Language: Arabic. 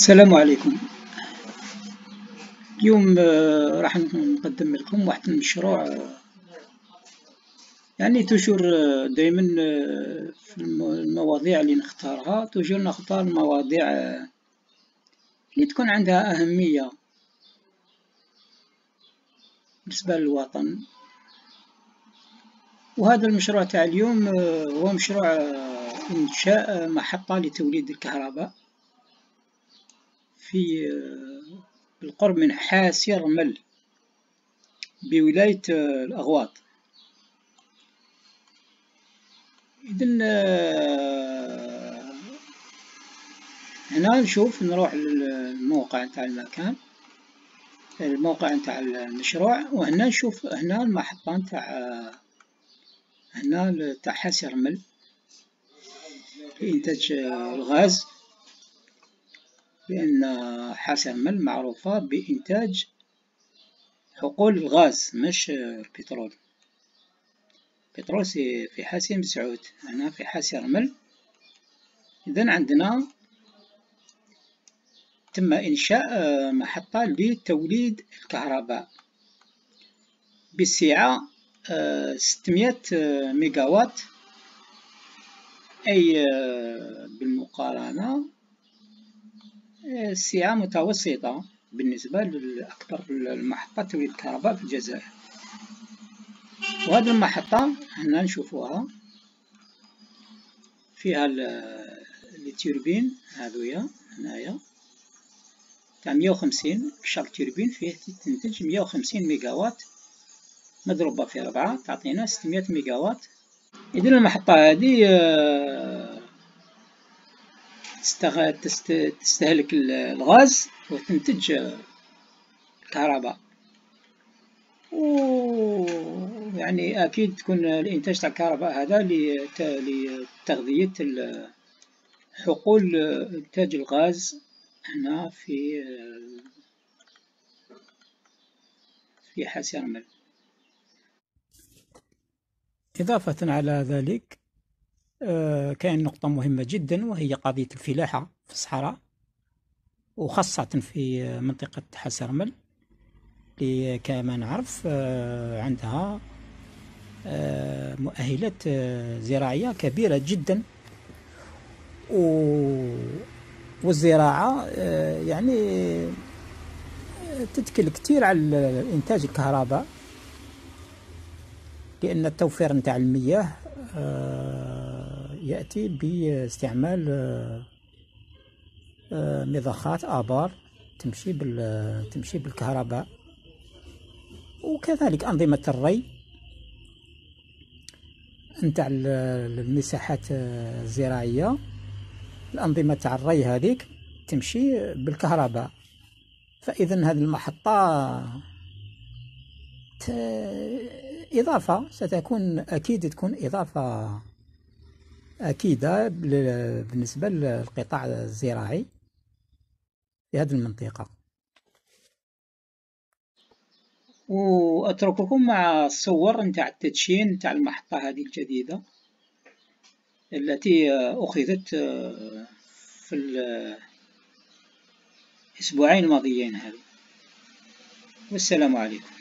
السلام عليكم. اليوم راح نقدم لكم واحد المشروع، يعني توجور دايما في المواضيع اللي نختارها توجور نختار مواضيع اللي تكون عندها أهمية بالنسبة للوطن. وهذا المشروع تاع اليوم هو مشروع إنشاء محطة لتوليد الكهرباء في بالقرب من حاسي رمل بولاية الأغواط. إذن هنا نروح للموقع نتاع المكان، الموقع نتاع المشروع، وهنا نشوف هنا المحطة نتاع حاسي رمل لإنتاج الغاز، لأن حاسي رمل معروفة بإنتاج حقول الغاز مش البترول. البترول في حاسي مسعود، هنا في حاسي رمل. إذن عندنا تم إنشاء محطة لتوليد الكهرباء بالسعة 600 ميجاوات، أي بالمقارنة السعة متوسطة بالنسبة لأكبر المحطات توليد الكهرباء في الجزائر. وهذه المحطة هنا نشوفوها فيها التوربين هذويا هنايا تاع 150 شاك توربين فيه تنتج 150 ميجاوات مضروبة في 4 تعطينا 600 ميجاوات. إذن المحطة هذه تستهلك الغاز وتنتج الكهرباء، يعني أكيد تكون الإنتاج تاع الكهرباء هذا لتغذية حقول إنتاج الغاز هنا في حاسي رمل. إضافة على ذلك كاين نقطة مهمة جدا، وهي قضية الفلاحة في الصحراء، وخاصة في منطقة حاسي رمل اللي كما نعرف عندها مؤهلات زراعية كبيرة جدا، والزراعة يعني تتكل كتير على إنتاج الكهرباء، لأن التوفير نتاع المياه يأتي باستعمال مضخات آبار تمشي بالكهرباء، وكذلك أنظمة الري نتاع المساحات الزراعية. الأنظمة تاع الري هذيك تمشي بالكهرباء. فإذا هذه المحطة إضافة ستكون أكيد تكون إضافة أكيدة بالنسبة للقطاع الزراعي في هذه المنطقة. وأترككم مع الصور نتاع التدشين نتاع المحطة هذه الجديدة التي أخذت في الأسبوعين الماضيين هذه. والسلام عليكم.